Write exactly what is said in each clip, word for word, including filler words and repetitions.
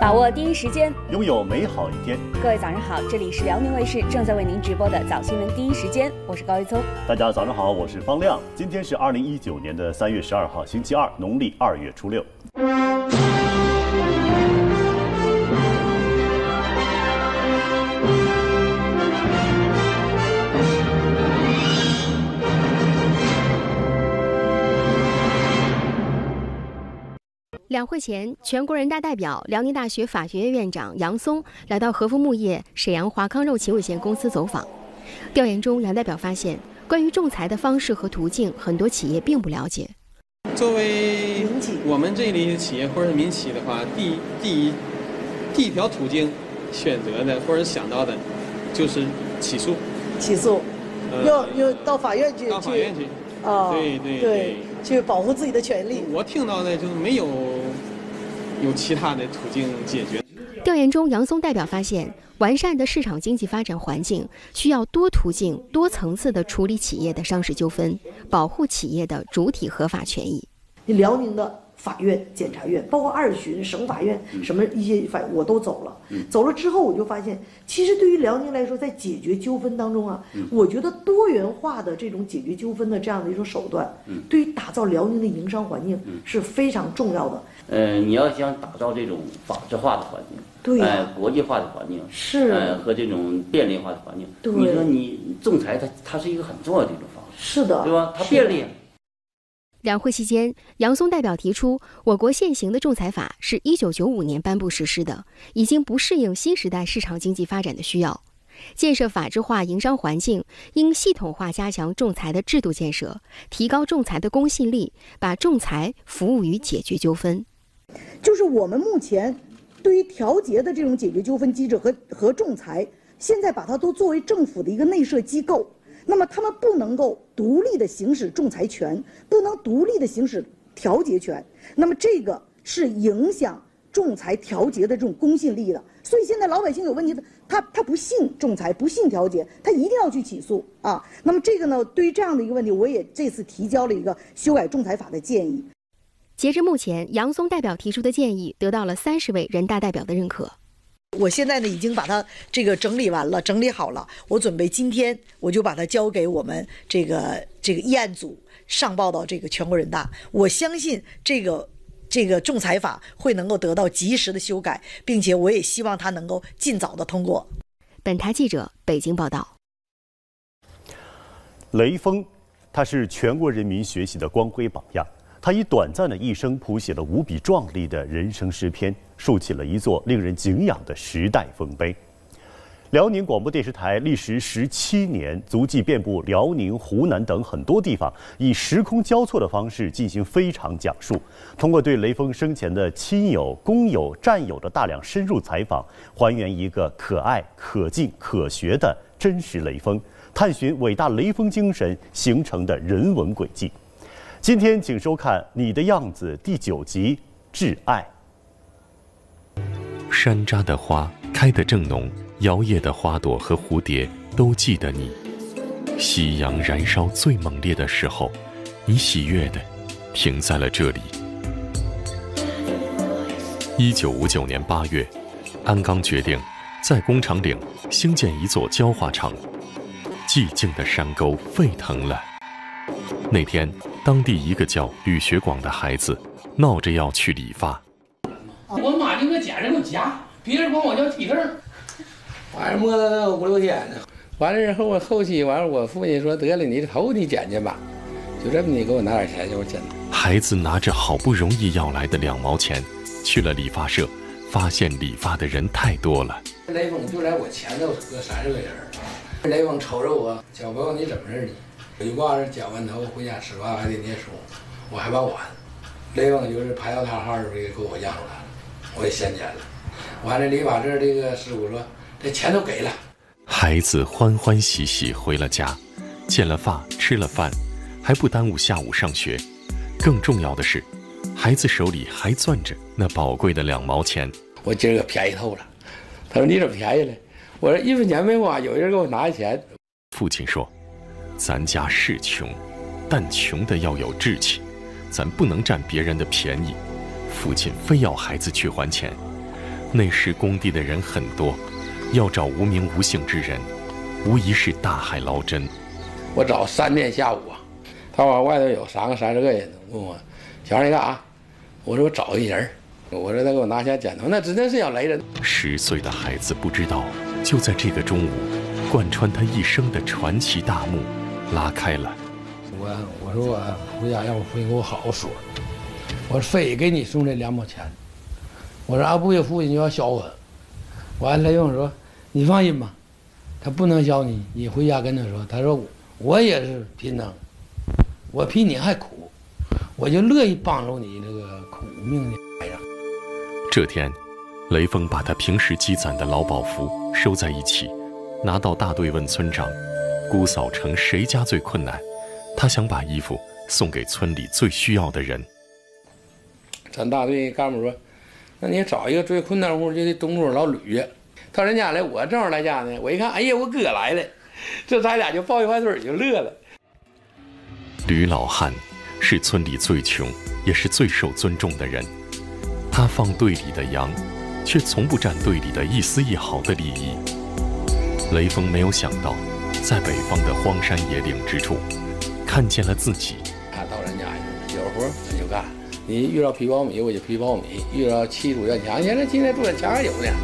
把握第一时间， 拥有美好一天。 各位早上好，这里是辽宁卫视正在为您直播的早新闻第一时间，我是高一聪。 大家早上好，我是方亮。今天是二零一九年的三月十二号，星期二，农历二月初六。 两会前，全国人大代表、辽宁大学法学院院长杨松来到和富牧业沈阳华康肉禽有限公司走访。调研中，杨代表发现，关于仲裁的方式和途径，很多企业并不了解。 作为我们这类的企业或者是民企的话，第第一第一条途径选择的或者想到的，就是起诉。 起诉， 呃、 要要到法院去。 到法院去。 啊， 对对对, 对，去保护自己的权利。 我听到的就是没有有其他的途径解决。 调研中，杨松代表发现，完善的市场经济发展环境需要多途径、多层次地处理企业的商事纠纷，保护企业的主体合法权益。 辽宁的法院、检察院，包括二巡、省法院，什么一些法我都走了。走了之后，我就发现，其实对于辽宁来说，在解决纠纷当中啊，我觉得多元化的这种解决纠纷的这样的一种手段，对于打造辽宁的营商环境是非常重要的。 呃，你要想打造这种法治化的环境， 对、啊， 呃，国际化的环境， 是， 呃，和这种便利化的环境， 对， 你说你仲裁它它是一个很重要的一种方式， 是的， 对吧？它便利。 两会期间，杨松代表提出，我国现行的仲裁法是一九九五年颁布实施的，已经不适应新时代市场经济发展的需要。建设法治化营商环境，应系统化加强仲裁的制度建设，提高仲裁的公信力，把仲裁服务于解决纠纷。 就是我们目前对于调节的这种解决纠纷机制和和仲裁，现在把它都作为政府的一个内设机构。那么他们不能够独立的行使仲裁权，不能独立的行使调解权，那么这个是影响仲裁调解的这种公信力的。所以现在老百姓有问题，他他不信仲裁，不信调解，他一定要去起诉啊。那么这个呢，对于这样的一个问题，我也这次提交了一个修改仲裁法的建议。 截至目前，杨松代表提出的建议得到了三十位人大代表的认可。 我现在呢已经把它这个整理完了，整理好了，我准备今天我就把它交给我们这个这个议案组上报到这个全国人大。我相信这个这个仲裁法会能够得到及时的修改，并且我也希望它能够尽早的通过。 本台记者北京报道。 雷锋，他是全国人民学习的光辉榜样。他以短暂的一生谱写了无比壮丽的人生诗篇，竖起了一座令人敬仰的时代丰碑。辽宁广播电视台历时十七年，足迹遍布辽宁、湖南等很多地方，以时空交错的方式进行非常讲述。通过对雷锋生前的亲友、工友、战友的大量深入采访，还原一个可爱、可敬、可学的真实雷锋，探寻伟大雷锋精神形成的人文轨迹。今天请收看《你的样子》第九集《挚爱》。 山楂的花开得正浓，摇曳的花朵和蝴蝶都记得你。夕阳燃烧最猛烈的时候，你喜悦地停在了这里。一九五九年八月，鞍钢决定在工厂岭兴建一座焦化厂，寂静的山沟沸腾了。那天，当地一个叫吕学广的孩子闹着要去理发。 我妈就给我剪这个夹，别人管我叫剃头。 完了磨了五六天， 完了之后我后期完了，我父亲说得了，你的头你剪剪吧，就这么你给我拿点钱就我剪。 孩子拿着好不容易要来的两毛钱，去了理发社，发现理发的人太多了。 雷锋就在我前头搁三十个人，雷锋瞅着我，小朋友你怎么事你？我就挂着剪完头回家吃饭还得念书，我还把碗。雷锋就是排到他号的给给我让出来了，我也先剪了。完了理发这这个师傅说这钱都给了。 孩子欢欢喜喜回了家，剪了发，吃了饭，还不耽误下午上学。更重要的是，孩子手里还攥着那宝贵的两毛钱。 我今儿个便宜透了。他说你怎么便宜了？我说一分钱没花，有人给我拿钱。 父亲说，咱家是穷，但穷的要有志气，咱不能占别人的便宜。父亲非要孩子去还钱， 那时工地的人很多，要找无名无姓之人，无疑是大海捞针。 我找三天下午啊，他往外头有三个三十个人，问我小孩你干啥？我说我找一人，我说他给我拿下剪头，那真的是要来人。 十岁的孩子不知道，就在这个中午，贯穿他一生的传奇大幕拉开了。 我我说我回家让我父亲给我好好说，我非给你送这两毛钱。我说啊，不给父亲就要削我。完了，雷锋说你放心吧，他不能削你，你回家跟他说。他说我也是贫能，我比你还苦，我就乐意帮助你这个苦命的孩子。 这天，雷锋把他平时积攒的劳保服收在一起，拿到大队问村长：姑嫂城谁家最困难？他想把衣服送给村里最需要的人。 咱大队干部说：“那你找一个最困难户，就得东村老吕。到人家来，我正好来家呢。我一看，哎呀，我哥来了，这咱俩就抱一块腿就乐了。” 吕老汉是村里最穷，也是最受尊重的人。他放队里的羊，却从不占队里的一丝一毫的利益。雷锋没有想到，在北方的荒山野岭之处，看见了自己。 他到人家有活他就干，你遇到皮苞米我就皮苞米，遇到砌土院墙，现在今天土院墙还有呢。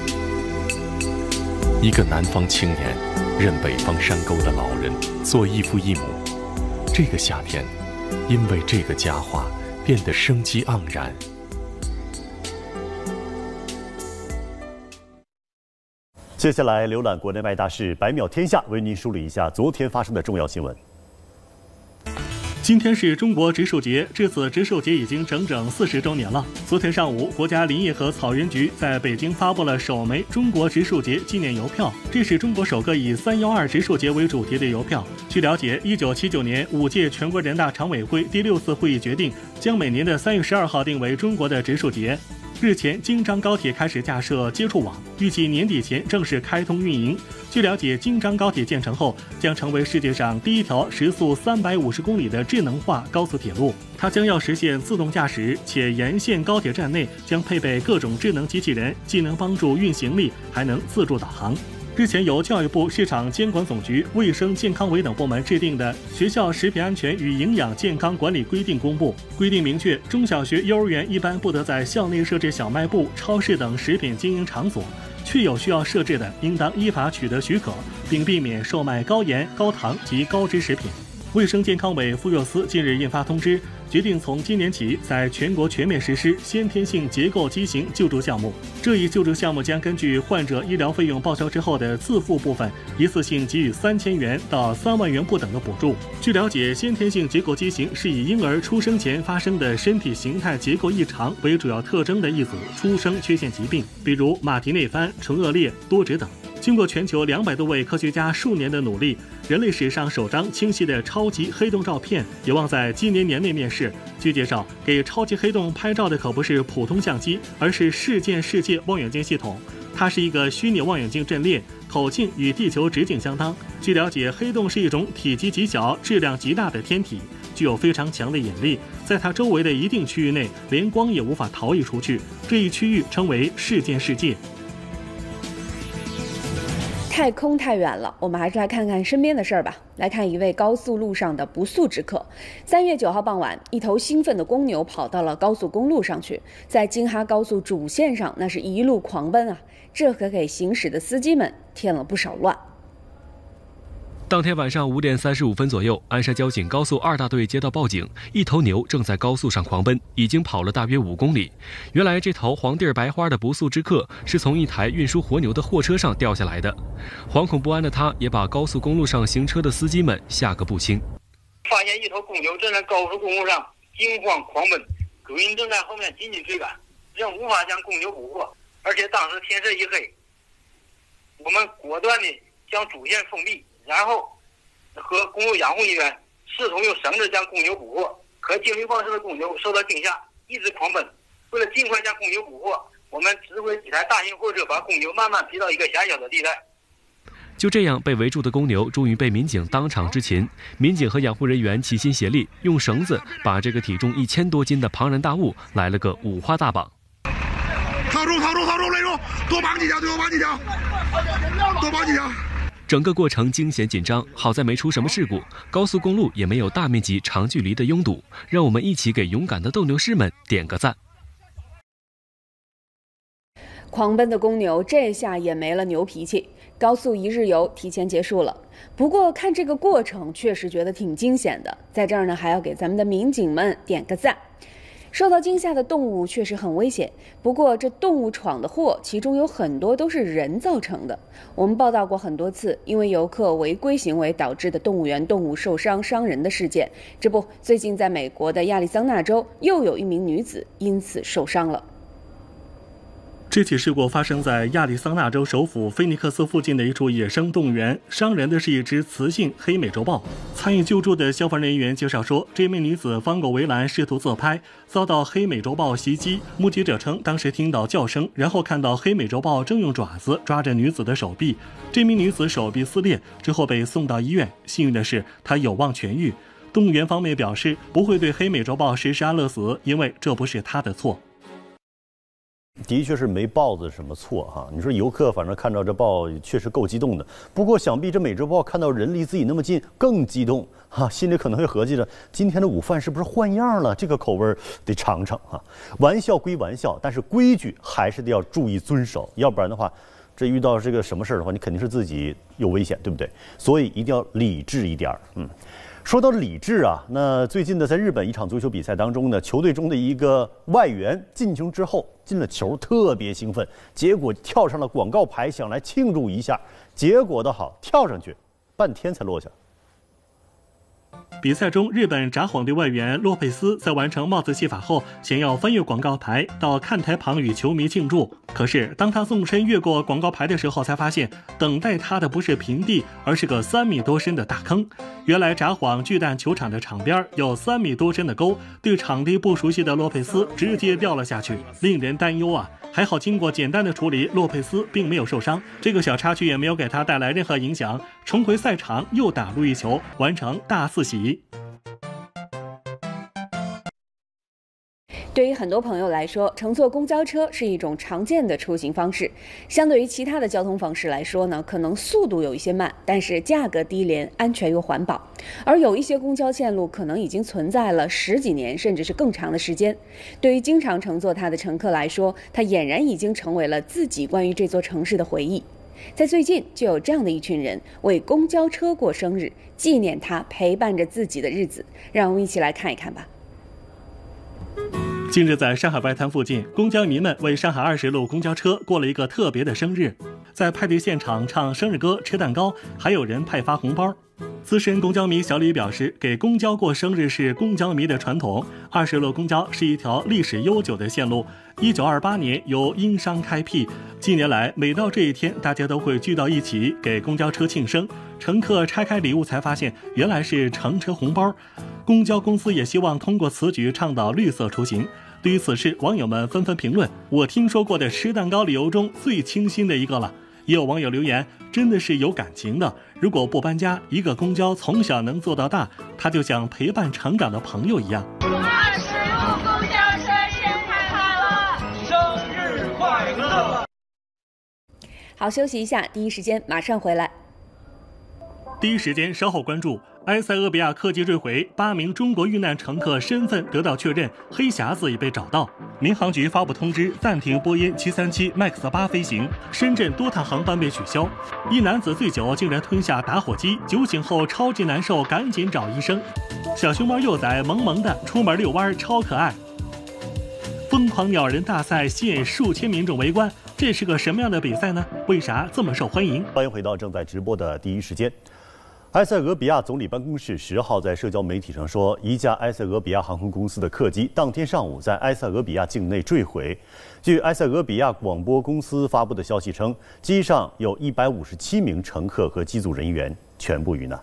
一个南方青年认北方山沟的老人做异父异母，这个夏天，因为这个佳话变得生机盎然。 接下来浏览国内外大事，百秒天下为您梳理一下昨天发生的重要新闻。 今天是中国植树节，至此植树节已经整整四十周年了。昨天上午，国家林业和草原局在北京发布了首枚中国植树节纪念邮票，这是中国首个以三一二植树节为主题的邮票。据了解，一九七九年五届全国人大常委会第六次会议决定，将每年的三月十二号定为中国的植树节。日前，京张高铁开始架设接触网，预计年底前正式开通运营。据了解，京张高铁建成后，将成为世界上第一条时速三百五十公里的智能化高速铁路。它将要实现自动驾驶，且沿线高铁站内将配备各种智能机器人，既能帮助运行力，还能自助导航。日前，由教育部市场监管总局、卫生健康委等部门制定的《学校食品安全与营养健康管理规定》公布，规定明确，中小学、幼儿园一般不得在校内设置小卖部、超市等食品经营场所，确有需要设置的，应当依法取得许可，并避免售卖高盐、高糖及高脂食品。卫生健康委妇幼司近日印发通知，决定从今年起在全国全面实施先天性结构畸形救助项目。这一救助项目将根据患者医疗费用报销之后的自付部分，一次性给予三千元到三万元不等的补助。据了解，先天性结构畸形是以婴儿出生前发生的身体形态结构异常为主要特征的一组出生缺陷疾病，比如马蹄内翻、唇腭裂、多指等。经过全球两百多位科学家数年的努力，人类史上首张清晰的超级黑洞照片有望在今年年内面世。据介绍，给超级黑洞拍照的可不是普通相机，而是事件世界望远镜系统。它是一个虚拟望远镜阵列，口径与地球直径相当。据了解，黑洞是一种体积极小、质量极大的天体，具有非常强的引力，在它周围的一定区域内，连光也无法逃逸出去。这一区域称为事件世界。 太空太远了，我们还是来看看身边的事儿吧。来看一位高速路上的不速之客。三月九号傍晚，一头兴奋的公牛跑到了高速公路上去，在京哈高速主线上，那是一路狂奔啊！这可给行驶的司机们添了不少乱。 当天晚上五点三十五分左右，鞍山交警高速二大队接到报警，一头牛正在高速上狂奔，已经跑了大约五公里。原来这头黄地儿白花的不速之客是从一台运输活牛的货车上掉下来的。惶恐不安的他，也把高速公路上行车的司机们吓个不轻。 发现一头公牛正在高速公路上惊慌狂奔，主因正在后面紧紧追赶，仍无法将公牛捕获，而且当时天色一黑，我们果断地将主线封闭。然后和公路养护人员试图用绳子将公牛捕获，可精力旺盛的公牛受到惊吓，一直狂奔。为了尽快将公牛捕获，我们指挥几台大型货车把公牛慢慢逼到一个狭小的地带。 就这样，被围住的公牛终于被民警当场执勤。民警和养护人员齐心协力，用绳子把这个体重一千多斤的庞然大物来了个五花大绑。 套住，套住，套住，勒住，多绑几条，多绑几条，多绑几条。 整个过程惊险紧张，好在没出什么事故，高速公路也没有大面积长距离的拥堵。让我们一起给勇敢的斗牛士们点个赞。 狂奔的公牛这下也没了牛脾气，高速一日游提前结束了。不过看这个过程，确实觉得挺惊险的。在这儿呢，还要给咱们的民警们点个赞。受到惊吓的动物确实很危险，不过这动物闯的祸，其中有很多都是人造成的。我们报道过很多次，因为游客违规行为导致的动物园动物受伤伤人的事件。这不，最近在美国的亚利桑那州，又有一名女子因此受伤了。 这起事故发生在亚利桑那州首府菲尼克斯附近的一处野生动物园，伤人的是一只雌性黑美洲豹。参与救助的消防人员介绍说，这名女子翻过围栏试图自拍，遭到黑美洲豹袭击。目击者称，当时听到叫声，然后看到黑美洲豹正用爪子抓着女子的手臂，这名女子手臂撕裂，之后被送到医院。幸运的是，她有望痊愈。动物园方面表示，不会对黑美洲豹实施安乐死，因为这不是她的错。 的确是没豹子什么错哈，你说游客反正看到这豹确实够激动的，不过想必这美洲豹看到人离自己那么近更激动哈，心里可能会合计着今天的午饭是不是换样了，这个口味得尝尝哈。玩笑归玩笑，但是规矩还是得要注意遵守，要不然的话，这遇到这个什么事儿的话，你肯定是自己有危险，对不对？所以一定要理智一点，嗯。说到理智啊，那最近呢，在日本一场足球比赛当中呢，球队中的一个外援进球之后进了球，特别兴奋，结果跳上了广告牌想来庆祝一下，结果的好，跳上去半天才落下。 比赛中，日本札幌队外援洛佩斯在完成帽子戏法后，想要翻越广告牌到看台旁与球迷庆祝。可是，当他纵身越过广告牌的时候，才发现等待他的不是平地，而是个三米多深的大坑。原来，札幌巨蛋球场的场边有三米多深的沟，对场地不熟悉的洛佩斯直接掉了下去，令人担忧啊！还好经过简单的处理，洛佩斯并没有受伤，这个小插曲也没有给他带来任何影响。重回赛场，又打入一球，完成大四喜。 对于很多朋友来说，乘坐公交车是一种常见的出行方式。相对于其他的交通方式来说呢，可能速度有一些慢，但是价格低廉，安全又环保。而有一些公交线路可能已经存在了十几年，甚至是更长的时间。对于经常乘坐它的乘客来说，它俨然已经成为了自己关于这座城市的回忆。在最近，就有这样的一群人为公交车过生日，纪念它陪伴着自己的日子。让我们一起来看一看吧。 近日，在上海外滩附近，公交迷们为上海二十路公交车过了一个特别的生日，在派对现场唱生日歌、吃蛋糕，还有人派发红包。资深公交迷小李表示，给公交过生日是公交迷的传统。二十路公交是一条历史悠久的线路，一九二八年由英商开辟。近年来，每到这一天，大家都会聚到一起给公交车庆生。乘客拆开礼物才发现，原来是乘车红包。公交公司也希望通过此举倡导绿色出行。对于此事，网友们纷纷评论：“我听说过的吃蛋糕理由中最清新的一个了。”也有网友留言：“真的是有感情的。如果不搬家，一个公交从小能做到大，它就像陪伴成长的朋友一样。” 二十路公交车生日快乐，生日快乐。 好，休息一下，第一时间马上回来。 第一时间稍后关注。埃塞俄比亚客机坠毁，八名中国遇难乘客身份得到确认，黑匣子已被找到。民航局发布通知，暂停波音七三七 MAX 八飞行，深圳多趟航班被取消。一男子醉酒竟然吞下打火机，酒醒后超级难受，赶紧找医生。小熊猫幼崽萌萌的，出门遛弯超可爱。疯狂鸟人大赛吸引数千民众围观，这是个什么样的比赛呢？为啥这么受欢迎？ 欢迎回到正在直播的第一时间。埃塞俄比亚总理办公室十号在社交媒体上说，一架埃塞俄比亚航空公司的客机当天上午在埃塞俄比亚境内坠毁。据埃塞俄比亚广播公司发布的消息称，机上有一百五十七名乘客和机组人员全部遇难。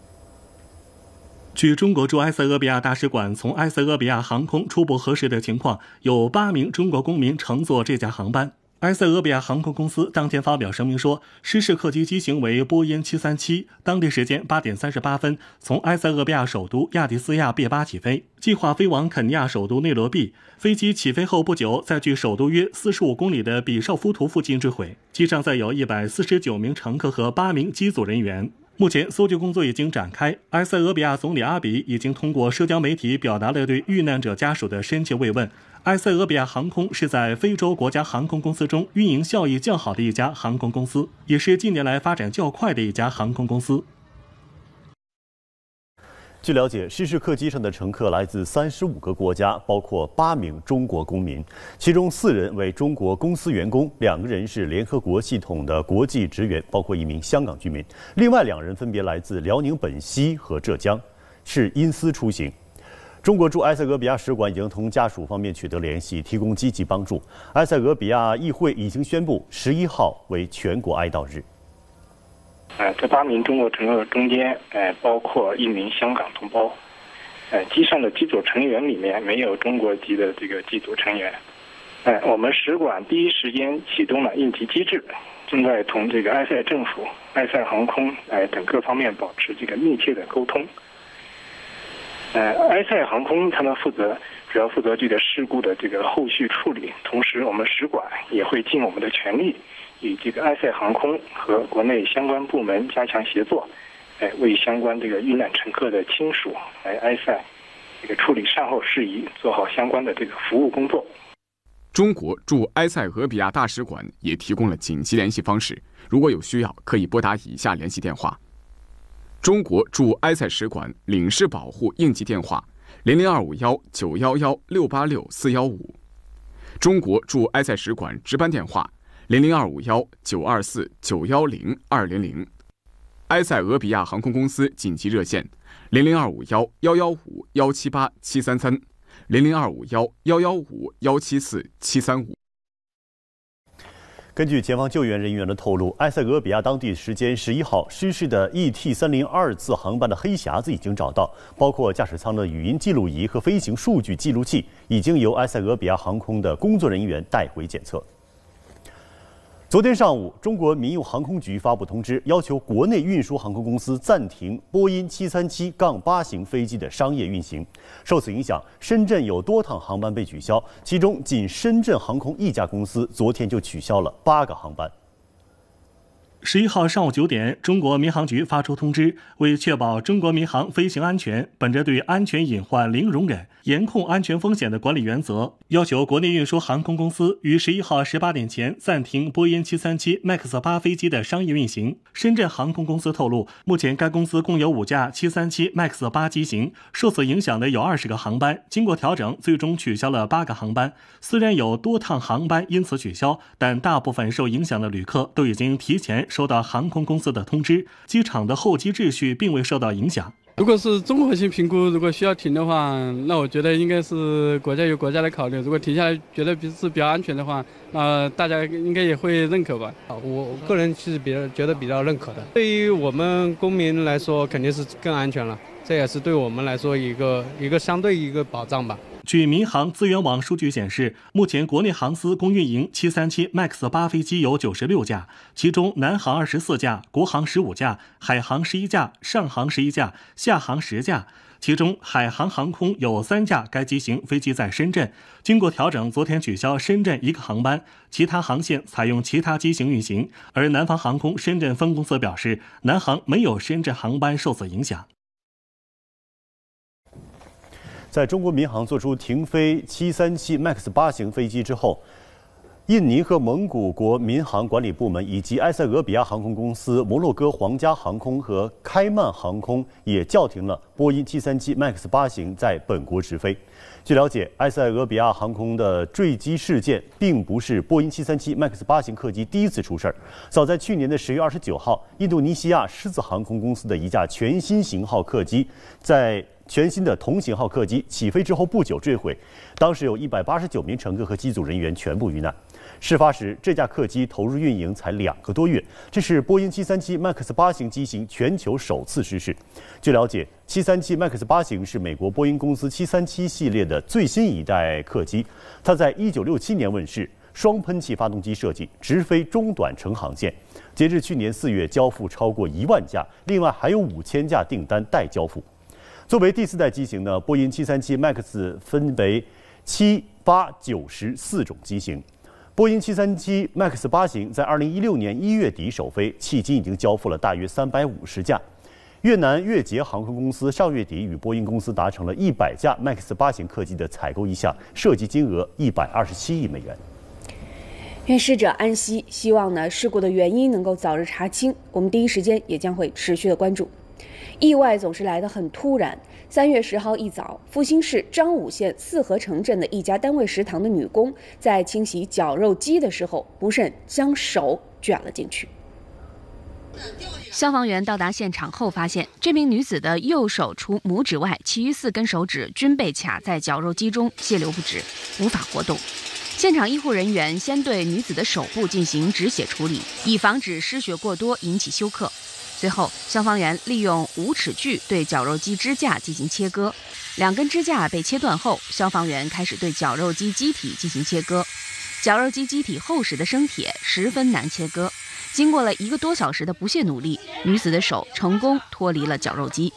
据中国驻埃塞俄比亚大使馆从埃塞俄比亚航空初步核实的情况，有八名中国公民乘坐这架航班。 埃塞俄比亚航空公司当天发表声明说，失事客机机型为波音七三七，当地时间八点三十八分从埃塞俄比亚首都亚的斯亚别巴起飞，计划飞往肯尼亚首都内罗毕。飞机起飞后不久，在距首都约四十五公里的比绍夫图附近坠毁，机上载有一百四十九名乘客和八名机组人员。目前搜救工作已经展开，埃塞俄比亚总理阿比已经通过社交媒体表达了对遇难者家属的深切慰问。埃塞俄比亚航空是在非洲国家航空公司中运营效益较好的一家航空公司，也是近年来发展较快的一家航空公司。 据了解，失事客机上的乘客来自三十五个国家，包括八名中国公民，其中四人为中国公司员工，两个人是联合国系统的国际职员，包括一名香港居民。另外两人分别来自辽宁本溪和浙江，是因私出行。中国驻埃塞俄比亚使馆已经同家属方面取得联系，提供积极帮助。埃塞俄比亚议会已经宣布十一号为全国哀悼日。 呃，这八名中国乘客中间，呃，包括一名香港同胞。呃，机上的机组成员里面没有中国籍的这个机组成员。呃，我们使馆第一时间启动了应急机制，正在同这个埃塞政府、埃塞航空呃等各方面保持这个密切的沟通。呃，埃塞航空他们负责主要负责这个事故的这个后续处理，同时我们使馆也会尽我们的全力，与这个埃塞航空和国内相关部门加强协作，哎，为相关这个遇难乘客的亲属来埃塞这个处理善后事宜，做好相关的这个服务工作。 中国驻埃塞俄比亚大使馆也提供了紧急联系方式，如果有需要，可以拨打以下联系电话。中国驻埃塞使馆领事保护应急电话零零二五幺九幺幺六八六四幺五，中国驻埃塞使馆值班电话零零二五幺九二四九幺零二零零，埃塞俄比亚航空公司紧急热线零零二五幺幺幺五幺七八七三三，零零二五幺幺幺五幺七四七三五。 根据前方救援人员的透露，埃塞俄比亚当地时间十一号失事的 E T 三零二次航班的黑匣子已经找到，包括驾驶舱的语音记录仪和飞行数据记录器，已经由埃塞俄比亚航空的工作人员带回检测。昨天上午，中国民用航空局发布通知，要求国内运输航空公司暂停波音七三七八型飞机的商业运行。受此影响，深圳有多趟航班被取消，其中仅深圳航空一家公司昨天就取消了八个航班。 十一号上午九点，中国民航局发出通知，为确保中国民航飞行安全，本着对安全隐患零容忍、严控安全风险的管理原则，要求国内运输航空公司于十一号十八点前暂停波音七三七 MAX 八飞机的商业运行。深圳航空公司透露，目前该公司共有五架七三七 MAX 八机型，受此影响的有二十个航班，经过调整，最终取消了八个航班。虽然有多趟航班因此取消，但大部分受影响的旅客都已经提前收到航空公司的通知，机场的候机秩序并未受到影响。 如果是综合性评估，如果需要停的话，那我觉得应该是国家有国家的考虑。如果停下来觉得是比较安全的话，那大家应该也会认可吧。 我个人是比较觉得比较认可的。对于我们公民来说，肯定是更安全了，这也是对我们来说一个一个相对一个保障吧。 据民航资源网数据显示，目前国内航司共运营七三七 MAX 八飞机有九十六架，其中南航二十四架，国航十五架，海航十一架，上航十一架，厦航十架。其中海航航空有三架该机型飞机在深圳，经过调整，昨天取消深圳一个航班，其他航线采用其他机型运行。而南方航空深圳分公司表示，南航没有深圳航班受此影响。 在中国民航做出停飞七三七 MAX 八型飞机之后，印尼和蒙古国民航管理部门以及埃塞俄比亚航空公司、摩洛哥皇家航空和开曼航空也叫停了波音七三七 MAX 八型在本国直飞。据了解，埃塞俄比亚航空的坠机事件并不是波音七三七 MAX 八型客机第一次出事儿。早在去年的十月二十九号，印度尼西亚狮子航空公司的一架全新型号客机在全新的同型号客机起飞之后不久坠毁，当时有一百八十九名乘客和机组人员全部遇难。事发时，这架客机投入运营才两个多月，这是波音七三七 MAX 八型机型全球首次失事。据了解，七三七 MAX 八型是美国波音公司七三七系列的最新一代客机，它在一九六七年问世， 双喷气发动机设计，直飞中短程航线。截至去年四月，交付超过一万架，另外还有五千架订单待交付。作为第四代机型呢，波音七三七 MAX 分为七、八、九、十四种机型。波音七三七 MAX 八型在二零一六年一月底首飞，迄今已经交付了大约三百五十架。越南越捷航空公司上月底与波音公司达成了一百架 MAX 八型客机的采购意向，涉及金额一百二十七亿美元。 愿逝者安息，希望呢事故的原因能够早日查清，我们第一时间也将会持续的关注。意外总是来得很突然。三月十号一早，阜新市张武县四合城镇的一家单位食堂的女工在清洗绞肉机的时候，不慎将手卷了进去。 消防员到达现场后发现，这名女子的右手除拇指外，其余四根手指均被卡在绞肉机中，血流不止，无法活动。现场医护人员先对女子的手部进行止血处理，以防止失血过多引起休克。随后，消防员利用无齿锯对绞肉机支架进行切割，两根支架被切断后，消防员开始对绞肉机机体进行切割。绞肉机机体厚实的生铁十分难切割，经过了一个多小时的不懈努力，女子的手成功脱离了绞肉机。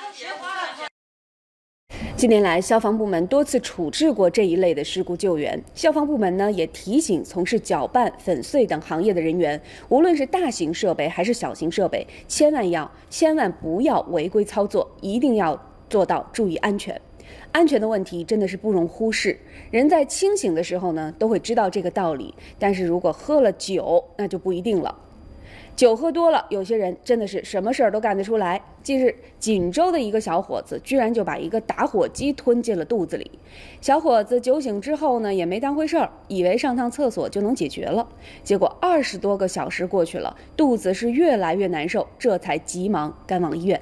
近年来，消防部门多次处置过这一类的事故救援。消防部门呢也提醒从事搅拌、粉碎等行业的人员，无论是大型设备还是小型设备，千万要千万不要违规操作，一定要做到注意安全。安全的问题真的是不容忽视。人在清醒的时候呢，都会知道这个道理，但是如果喝了酒，那就不一定了。酒喝多了，有些人真的是什么事儿都干得出来。近日，锦州的一个小伙子居然就把一个打火机吞进了肚子里。小伙子酒醒之后呢，也没当回事儿，以为上趟厕所就能解决了。结果二十多个小时过去了，肚子是越来越难受，这才急忙赶往医院。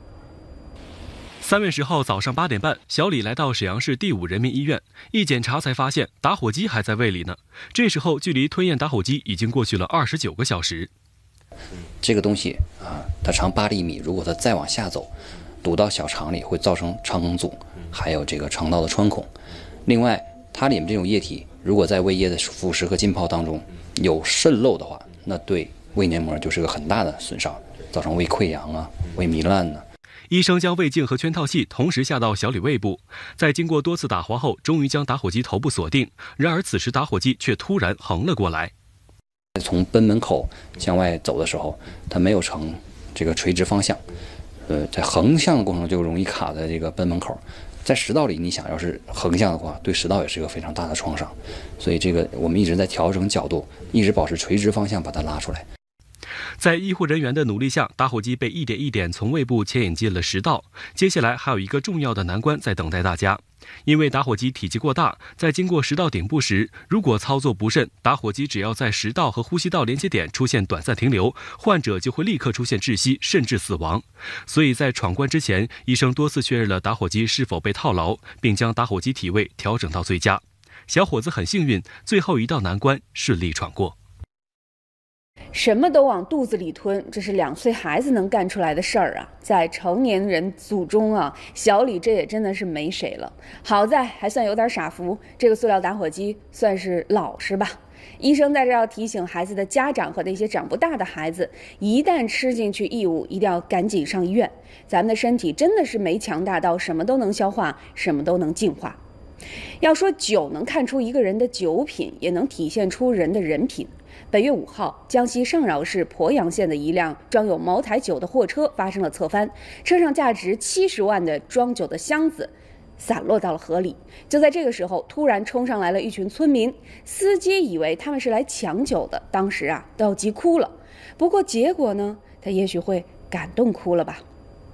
三月十号早上八点半，小李来到沈阳市第五人民医院，一检查才发现打火机还在胃里呢。这时候距离吞咽打火机已经过去了二十九个小时。 这个东西啊，它长八厘米，如果它再往下走，堵到小肠里会造成肠梗阻，还有这个肠道的穿孔。另外，它里面这种液体，如果在胃液的腐蚀和浸泡当中有渗漏的话，那对胃黏膜就是个很大的损伤，造成胃溃疡啊、胃糜烂呢、啊。 医生将胃镜和圈套器同时下到小李胃部，在经过多次打滑后，终于将打火机头部锁定。然而此时打火机却突然横了过来。 从贲门口向外走的时候，它没有呈这个垂直方向，呃，在横向的过程中就容易卡在这个贲门口。在食道里，你想要是横向的话，对食道也是一个非常大的创伤。所以这个我们一直在调整角度，一直保持垂直方向把它拉出来。 在医护人员的努力下，打火机被一点一点从胃部牵引进了食道。接下来还有一个重要的难关在等待大家，因为打火机体积过大，在经过食道顶部时，如果操作不慎，打火机只要在食道和呼吸道连接点出现短暂停留，患者就会立刻出现窒息甚至死亡。所以在闯关之前，医生多次确认了打火机是否被套牢，并将打火机体位调整到最佳。小伙子很幸运，最后一道难关顺利闯过。 什么都往肚子里吞，这是两岁孩子能干出来的事儿啊！在成年人组中啊，小李这也真的是没谁了。好在还算有点傻福，这个塑料打火机算是老实吧。医生在这要提醒孩子的家长和那些长不大的孩子，一旦吃进去异物，一定要赶紧上医院。咱们的身体真的是没强大到什么都能消化，什么都能净化。要说酒能看出一个人的酒品，也能体现出人的人品。本月五号，江西上饶市鄱阳县的一辆装有茅台酒的货车发生了侧翻，车上价值七十万的装酒的箱子散落到了河里。就在这个时候，突然冲上来了一群村民，司机以为他们是来抢酒的，当时啊都要急哭了。不过结果呢，他也许会感动哭了吧。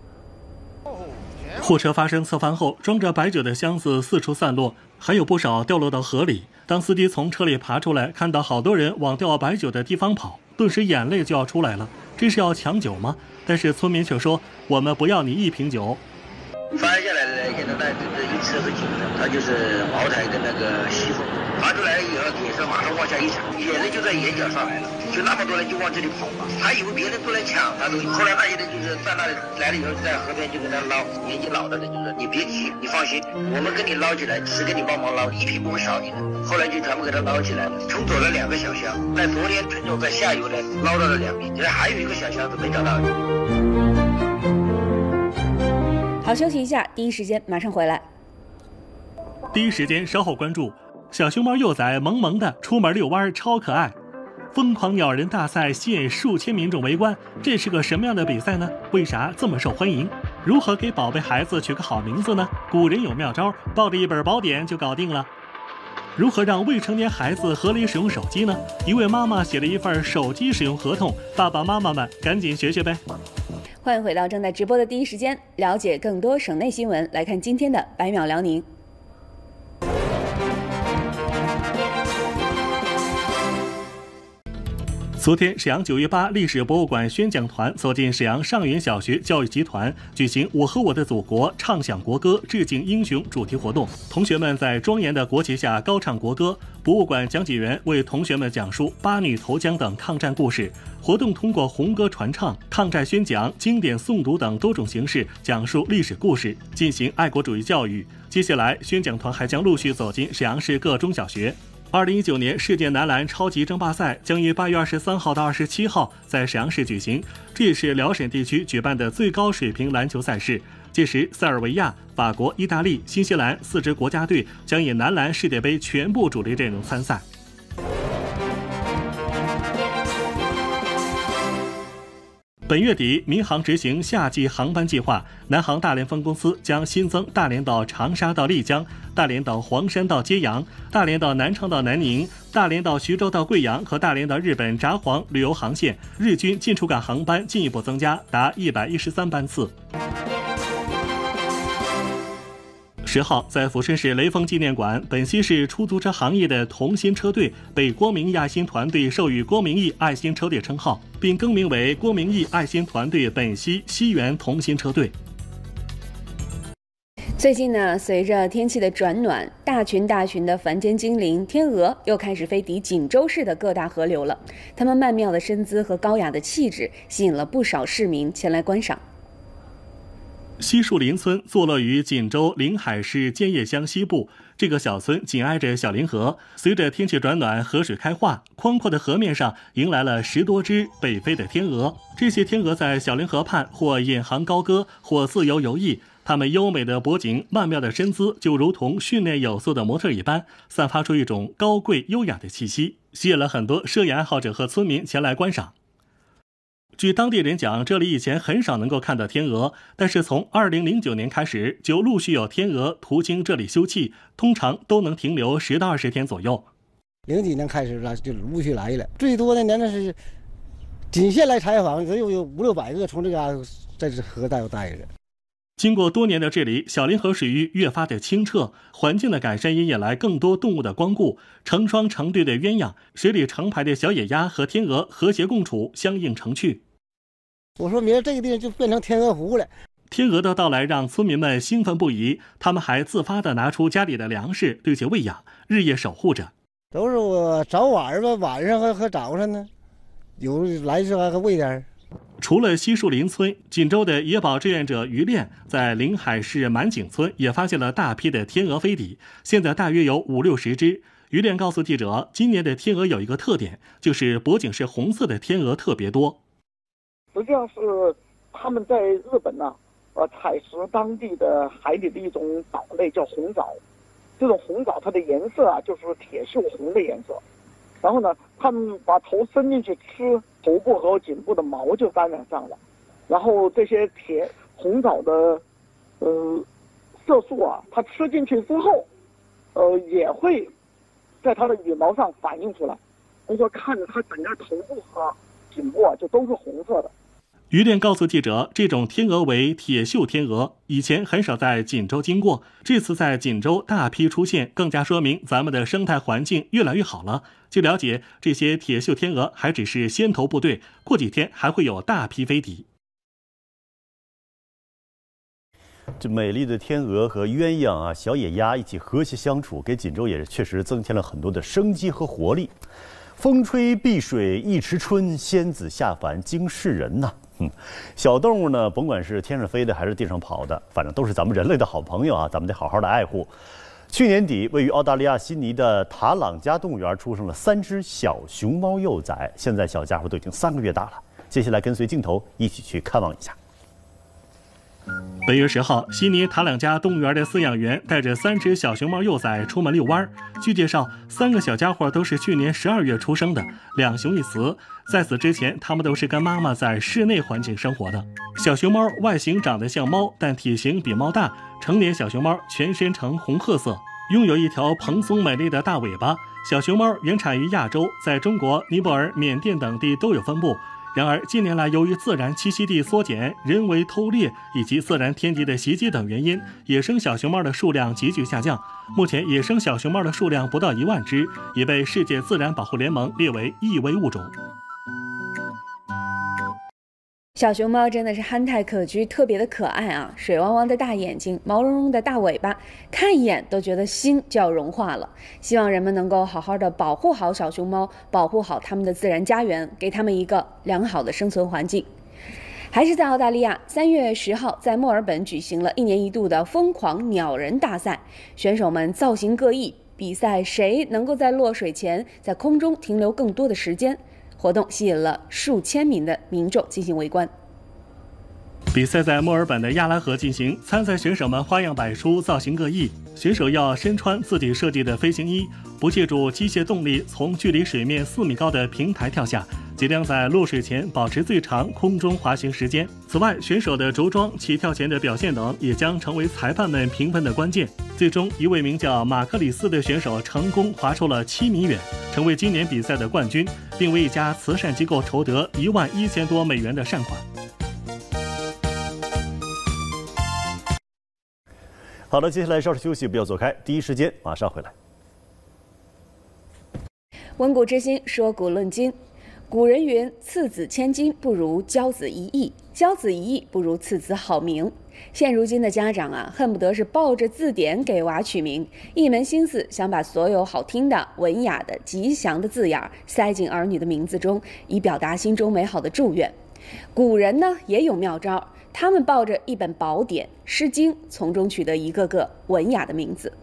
货车发生侧翻后，装着白酒的箱子四处散落，还有不少掉落到河里。当司机从车里爬出来，看到好多人往掉白酒的地方跑，顿时眼泪就要出来了。这是要抢酒吗？但是村民却说：“我们不要你一瓶酒。” 翻下来的那些呢，那这一车是酒的，它就是茅台跟那个西风。 爬出来以后，铁丝马上往下一踩，眼泪就在眼角上来了，就那么多人就往这里跑嘛，还以为别人都来抢他东西。后来那些人就是在那里来了以后，在河边就给他捞，年纪老的人就说你别急，你放心，我们跟你捞起来，只是跟你帮忙捞，一瓶不会少你的。后来就全部给他捞起来了，冲走了两个小箱。在昨天陈总在下游呢捞到了两名，现在还有一个小箱子没找到。 好，休息一下，第一时间马上回来。 第一时间稍后关注，小熊猫幼崽萌萌的出门遛弯，超可爱。疯狂鸟人大赛吸引数千民众围观，这是个什么样的比赛呢？为啥这么受欢迎？如何给宝贝孩子取个好名字呢？古人有妙招，抱着一本宝典就搞定了。如何让未成年孩子合理使用手机呢？一位妈妈写了一份手机使用合同，爸爸妈妈们赶紧学学呗。 欢迎回到正在直播的第一时间，了解更多省内新闻，来看今天的百秒辽宁。昨天，沈阳九一八历史博物馆宣讲团走进沈阳上元小学教育集团，举行“我和我的祖国，唱响国歌，致敬英雄”主题活动。同学们在庄严的国旗下高唱国歌，博物馆讲解员为同学们讲述八女投江等抗战故事。活动通过红歌传唱、抗战宣讲、经典诵读等多种形式讲述历史故事，进行爱国主义教育。接下来，宣讲团还将陆续走进沈阳市各中小学。二零一九年世界男篮超级争霸赛将于八月二十三号到二十七号在沈阳市举行，这也是辽沈地区举办的最高水平篮球赛事。届时，塞尔维亚、法国、意大利、新西兰四支国家队将以男篮世界杯全部主力阵容参赛。本月底，民航执行夏季航班计划，南航大连分公司将新增大连到长沙到丽江、大连到黄山到揭阳、大连到南昌到南宁、大连到徐州到贵阳和大连到日本札幌旅游航线，日均进出港航班进一步增加，达一百一十三班次。十号，在抚顺市雷锋纪念馆，本溪市出租车行业的同心车队被光明义爱心团队授予光明义爱心车队称号，并更名为光明义爱心团队本溪西园同心车队。 最近呢，随着天气的转暖，大群大群的凡间精灵天鹅又开始飞抵锦州市的各大河流了。它们曼妙的身姿和高雅的气质吸引了不少市民前来观赏。 西树林村坐落于锦州临海市建业乡西部，这个小村紧挨着小凌河。随着天气转暖，河水开化，宽阔的河面上迎来了十多只北飞的天鹅。这些天鹅在小凌河畔或引吭高歌，或自由游弋。它们优美的脖颈、曼妙的身姿，就如同训练有素的模特一般，散发出一种高贵优雅的气息，吸引了很多摄影爱好者和村民前来观赏。据当地人讲，这里以前很少能够看到天鹅，但是从二零零九年开始，就陆续有天鹅途经这里休憩，通常都能停留十到二十天左右。 零几年开始了，就陆续来了，最多的年呢是仅限来采访，只有有五六百个从这个在这河带待着。 经过多年的治理，小凌河水域越发的清澈，环境的改善也引来更多动物的光顾。成双成对的鸳鸯，水里成排的小野鸭和天鹅和谐共处，相映成趣。 我说明儿这个地方就变成天鹅湖了。 天鹅的到来让村民们兴奋不已，他们还自发地拿出家里的粮食对其喂养，日夜守护着。 都是我早晚吧，晚上和和早上呢，有来时还还喂点。 除了西树林村，锦州的野保志愿者于炼在临海市满井村也发现了大批的天鹅飞抵，现在大约有五六十只。于炼告诉记者，今年的天鹅有一个特点，就是脖颈是红色的天鹅特别多。 实际上是他们在日本呢、啊，呃，采食当地的海里的一种藻类叫红藻，这种红藻它的颜色啊就是铁锈红的颜色。然后呢，他们把头伸进去吃，头部和颈部的毛就沾染上了。然后这些铁红藻的呃色素啊，它吃进去之后，呃也会在它的羽毛上反映出来。所以说看着它整个头部和颈部啊，就都是红色的。 于炼告诉记者，这种天鹅为铁锈天鹅，以前很少在锦州经过，这次在锦州大批出现，更加说明咱们的生态环境越来越好了。据了解，这些铁锈天鹅还只是先头部队，过几天还会有大批飞抵。 这美丽的天鹅和鸳鸯啊、小野鸭一起和谐相处，给锦州也确实增添了很多的生机和活力。风吹碧水一池春，仙子下凡惊世人呐、啊。嗯，小动物呢，甭管是天上飞的还是地上跑的，反正都是咱们人类的好朋友啊，咱们得好好的爱护。去年底，位于澳大利亚悉尼的塔朗加动物园出生了三只小熊猫幼崽，现在小家伙都已经三个月大了。接下来跟随镜头一起去看望一下。 本月十号，悉尼塔朗加动物园的饲养员带着三只小熊猫幼崽出门遛弯。据介绍，三个小家伙都是去年十二月出生的，两雄一雌。在此之前，它们都是跟妈妈在室内环境生活的。小熊猫外形长得像猫，但体型比猫大。成年小熊猫全身呈红褐色，拥有一条蓬松美丽的大尾巴。小熊猫原产于亚洲，在中国、尼泊尔、缅甸等地都有分布。然而，近年来由于自然栖息地缩减、人为偷猎以及自然天敌的袭击等原因，野生小熊猫的数量急剧下降。目前，野生小熊猫的数量不到一万只，已被世界自然保护联盟列为易危物种。 小熊猫真的是憨态可掬，特别的可爱啊！水汪汪的大眼睛，毛茸茸的大尾巴，看一眼都觉得心就要融化了。希望人们能够好好的保护好小熊猫，保护好它们的自然家园，给它们一个良好的生存环境。还是在澳大利亚，三月十号在墨尔本举行了一年一度的疯狂鸟人大赛，选手们造型各异，比赛谁能够在落水前在空中停留更多的时间。活动吸引了数千名的民众进行围观。 比赛在墨尔本的亚拉河进行，参赛选手们花样百出，造型各异。选手要身穿自己设计的飞行衣，不借助机械动力，从距离水面四米高的平台跳下，尽量在落水前保持最长空中滑行时间。此外，选手的着装、起跳前的表现等也将成为裁判们评分的关键。最终，一位名叫马克里斯的选手成功滑出了七米远，成为今年比赛的冠军，并为一家慈善机构筹得一万一千多美元的善款。 好的，接下来稍事休息，不要走开，第一时间马上回来。 温故知新，说古论今。古人云：“次子千金，不如教子一艺；教子一艺，不如次子好名。”现如今的家长啊，恨不得是抱着字典给娃取名，一门心思想把所有好听的、文雅的、吉祥的字眼塞进儿女的名字中，以表达心中美好的祝愿。古人呢也有妙招，他们抱着一本宝典《诗经》，从中取得一个个文雅的名字。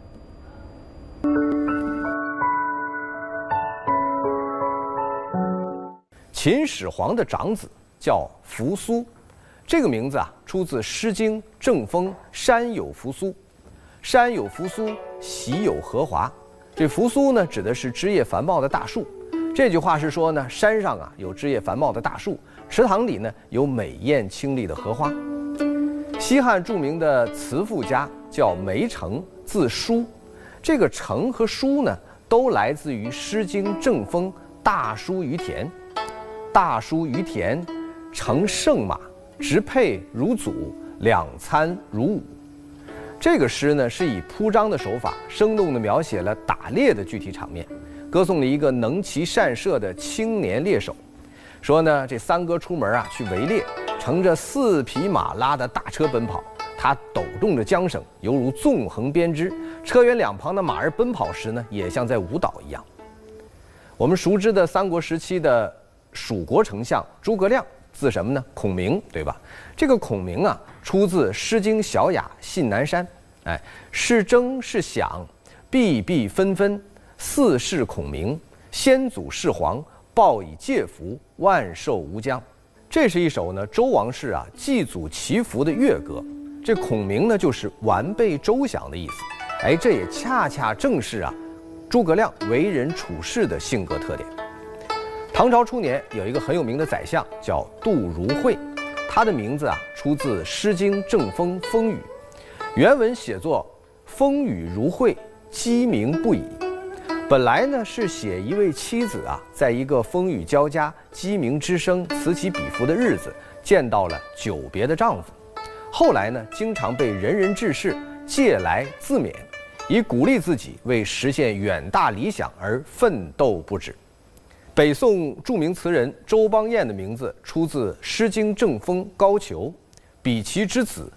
秦始皇的长子叫扶苏，这个名字啊出自《诗经·正风·山有扶苏》。山有扶苏，喜有荷华。这扶苏呢，指的是枝叶繁茂的大树。这句话是说呢，山上啊有枝叶繁茂的大树，池塘里呢有美艳清丽的荷花。西汉著名的词赋家叫梅城，字叔。这个城和叔呢，都来自于《诗经·正风·大叔于田》。大叔于田，乘胜马，直辔如祖，两餐如舞。这个诗呢，是以铺张的手法，生动地描写了打猎的具体场面，歌颂了一个能骑善射的青年猎手。说呢，这三哥出门啊去围猎，乘着四匹马拉的大车奔跑，他抖动着缰绳，犹如纵横编织。车辕两旁的马儿奔跑时呢，也像在舞蹈一样。我们熟知的三国时期的蜀国丞相诸葛亮，字什么呢？孔明，对吧？这个孔明啊，出自《诗经·小雅·信南山》。哎，是征是饷，弊弊纷纷，四世孔明，先祖始皇，报以介服，万寿无疆。这是一首呢周王室啊祭祖祈福的乐歌。这孔明呢，就是完备周详的意思。哎，这也恰恰正是啊诸葛亮为人处事的性格特点。唐朝初年有一个很有名的宰相叫杜如晦，他的名字啊出自《诗经·正风·风雨》，原文写作“风雨如晦，鸡鸣不已”。本来呢是写一位妻子啊，在一个风雨交加、鸡鸣之声此起彼伏的日子，见到了久别的丈夫。后来呢，经常被仁人志士借来自勉，以鼓励自己为实现远大理想而奋斗不止。北宋著名词人周邦彦的名字出自《诗经·正风·高俅》，比其之子，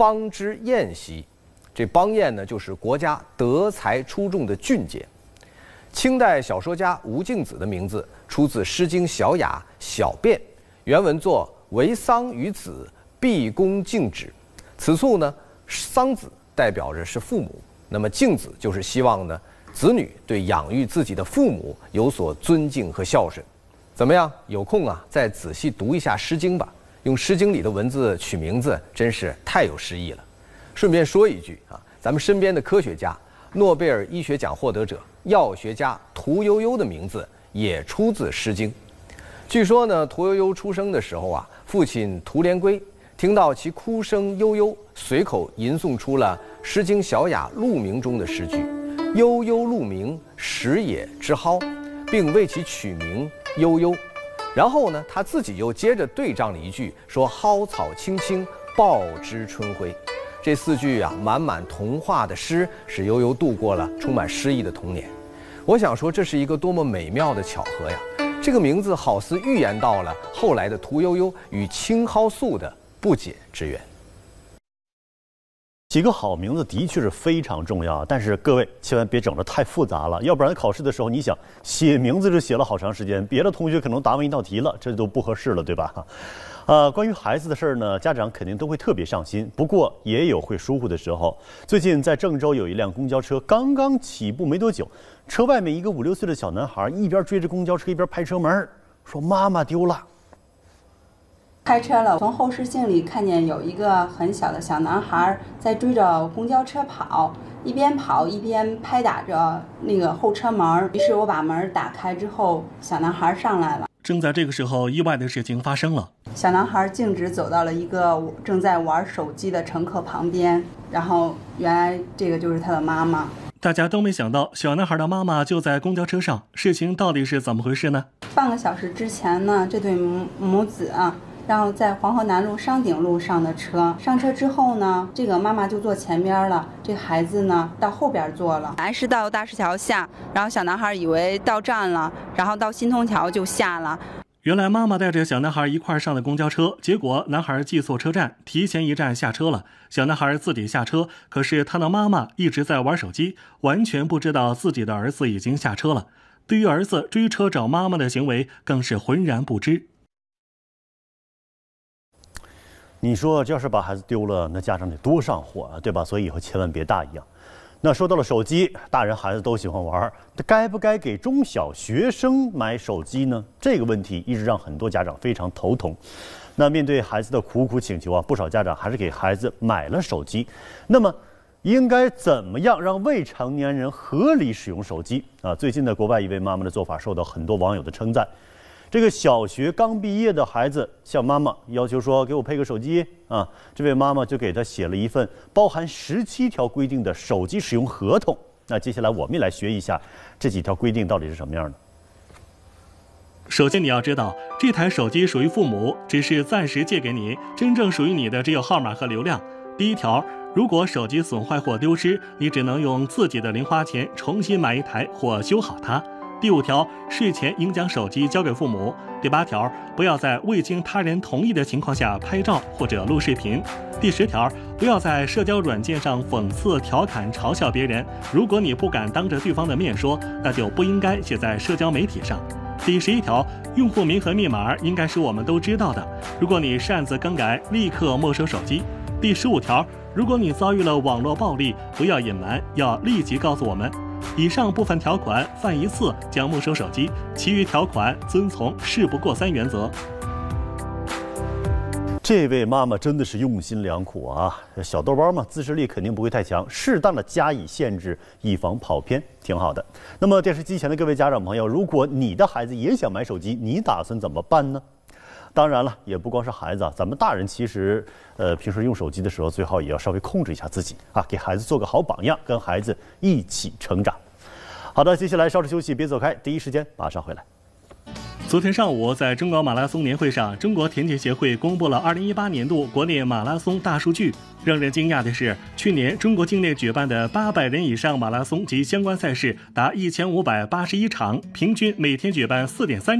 邦之彦兮。这邦彦呢，就是国家德才出众的俊杰。清代小说家吴敬梓的名字出自《诗经·小雅·小辩》，原文作“为丧于子，毕恭敬止”。此处呢，丧子代表着是父母，那么敬子就是希望呢子女对养育自己的父母有所尊敬和孝顺。怎么样？有空啊，再仔细读一下《诗经》吧。用《诗经》里的文字取名字，真是太有诗意了。顺便说一句啊，咱们身边的科学家，诺贝尔医学奖获得者、药学家屠呦呦的名字也出自《诗经》。据说呢，屠呦呦出生的时候啊，父亲屠连圭听到其哭声悠悠，随口吟诵出了《诗经·小雅·鹿鸣》中的诗句：“悠悠鹿鸣，食野之蒿”，并为其取名悠悠。然后呢，他自己又接着对仗了一句，说：“蒿草青青，报之春晖。”这四句啊，满满童话的诗，使悠悠度过了充满诗意的童年。我想说，这是一个多么美妙的巧合呀！这个名字好似预言到了后来的屠呦呦与青蒿素的不解之缘。 起个好名字的确是非常重要，但是各位千万别整得太复杂了，要不然考试的时候，你想写名字就写了好长时间，别的同学可能答完一道题了，这都不合适了，对吧？呃，关于孩子的事儿呢，家长肯定都会特别上心，不过也有会疏忽的时候。最近在郑州有一辆公交车刚刚起步没多久，车外面一个五六岁的小男孩一边追着公交车一边拍车门，说妈妈丢了。 开车了，从后视镜里看见有一个很小的小男孩在追着公交车跑，一边跑一边拍打着那个后车门。于是我把门打开之后，小男孩上来了。 正在这个时候，意外的事情发生了。 小男孩径直走到了一个正在玩手机的乘客旁边，然后原来这个就是他的妈妈。 大家都没想到，小男孩的妈妈就在公交车上，事情到底是怎么回事呢？ 半个小时之前呢，这对母母子啊，然后在黄河南路商鼎路上的车，上车之后呢，这个妈妈就坐前边了，这孩子呢到后边坐了。本来是到大石桥下，然后小男孩以为到站了，然后到新通桥就下了。 原来妈妈带着小男孩一块上的公交车，结果男孩记错车站，提前一站下车了。小男孩自己下车，可是他的妈妈一直在玩手机，完全不知道自己的儿子已经下车了。对于儿子追车找妈妈的行为，更是浑然不知。 你说这要是把孩子丢了，那家长得多上火啊，对吧？所以以后千万别大意啊。那说到了手机，大人孩子都喜欢玩，该不该给中小学生买手机呢？这个问题一直让很多家长非常头疼。那面对孩子的苦苦请求啊，不少家长还是给孩子买了手机。那么应该怎么样让未成年人合理使用手机啊？最近的国外一位妈妈的做法受到很多网友的称赞。这个小学刚毕业的孩子向妈妈要求说，给我配个手机啊，这位妈妈就给他写了一份包含十七条规定的手机使用合同。那接下来我们也来学一下这几条规定到底是什么样的。 首先你要知道，这台手机属于父母，只是暂时借给你，真正属于你的只有号码和流量。第一条，如果手机损坏或丢失，你只能用自己的零花钱重新买一台或修好它。第五条，睡前应将手机交给父母。第八条，不要在未经他人同意的情况下拍照或者录视频。第十条，不要在社交软件上讽刺、调侃、嘲笑别人。如果你不敢当着对方的面说，那就不应该写在社交媒体上。第十一条，用户名和密码应该是我们都知道的。如果你擅自更改，立刻没收手机。第十五条，如果你遭遇了网络暴力，不要隐瞒，要立即告诉我们。以上部分条款犯一次将没收手机，其余条款遵从事不过三原则。 这位妈妈真的是用心良苦啊！小豆包嘛，自制力肯定不会太强，适当的加以限制，以防跑偏，挺好的。那么电视机前的各位家长朋友，如果你的孩子也想买手机，你打算怎么办呢？当然了，也不光是孩子啊，咱们大人其实，呃，平时用手机的时候，最好也要稍微控制一下自己啊，给孩子做个好榜样，跟孩子一起成长。好的，接下来稍事休息，别走开，第一时间马上回来。 昨天上午，在中国马拉松年会上，中国田径协会公布了二零一八年度国内马拉松大数据。让人惊讶的是，去年中国境内举办的八百人以上马拉松及相关赛事达一千五百八十一场，平均每天举办四点三场。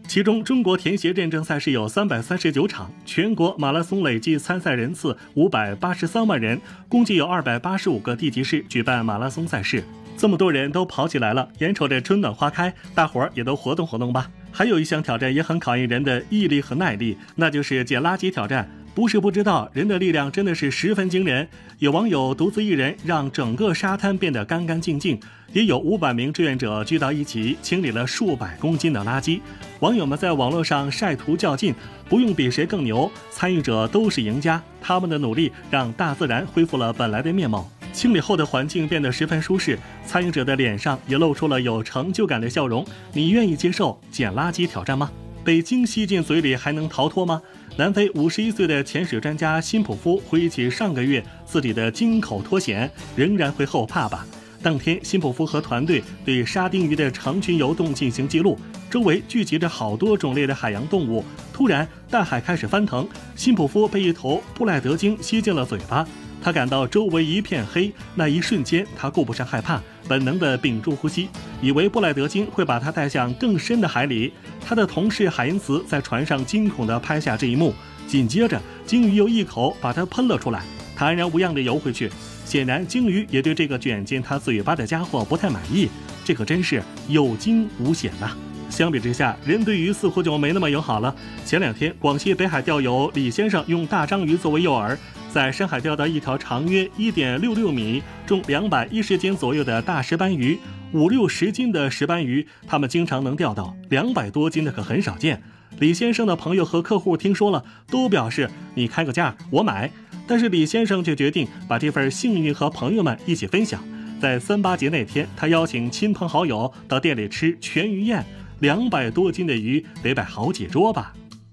其中，中国田协认证赛事有三百三十九场，全国马拉松累计参赛人次五百八十三万人，共计有二百八十五个地级市举办马拉松赛事。这么多人都跑起来了，眼瞅着春暖花开，大伙儿也都活动活动吧。还有一项挑战也很考验人的毅力和耐力，那就是捡垃圾挑战。不是不知道，人的力量真的是十分惊人。有网友独自一人让整个沙滩变得干干净净，也有五百名志愿者聚到一起清理了数百公斤的垃圾。网友们在网络上晒图较劲，不用比谁更牛，参与者都是赢家。他们的努力让大自然恢复了本来的面貌，清理后的环境变得十分舒适，参与者的脸上也露出了有成就感的笑容。你愿意接受捡垃圾挑战吗？被鲸吸进嘴里还能逃脱吗？南非五十一岁的潜水专家辛普夫回忆起上个月自己的鲸口脱险，仍然会后怕吧。当天，辛普夫和团队对沙丁鱼的成群游动进行记录，周围聚集着好多种类的海洋动物。突然，大海开始翻腾，辛普夫被一头布莱德鲸吸进了嘴巴。他感到周围一片黑，那一瞬间他顾不上害怕，本能地屏住呼吸，以为布莱德鲸会把他带向更深的海里。他的同事海因茨在船上惊恐地拍下这一幕，紧接着鲸鱼又一口把他喷了出来，他安然无恙地游回去。显然鲸鱼也对这个卷进他嘴巴的家伙不太满意，这可真是有惊无险呐、啊。相比之下，人对鱼似乎就没那么友好了。前两天，广西北海钓友李先生用大章鱼作为诱饵，在深海钓到一条长约 一点六六米、重两百一十斤左右的大石斑鱼。五六十斤的石斑鱼，他们经常能钓到两百多斤的，可很少见。李先生的朋友和客户听说了，都表示你开个价我买。但是李先生却决定把这份幸运和朋友们一起分享。在三八节那天，他邀请亲朋好友到店里吃全鱼宴，两百多斤的鱼得摆好几桌吧。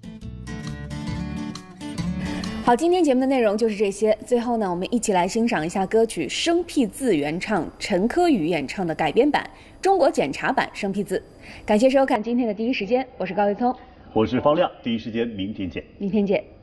好，今天节目的内容就是这些。最后呢，我们一起来欣赏一下歌曲《生僻字》原唱陈柯宇演唱的改编版《中国检察版生僻字》。感谢收看今天的第一时间，我是高一聪， 我是方亮，第一时间明天见， 明天见。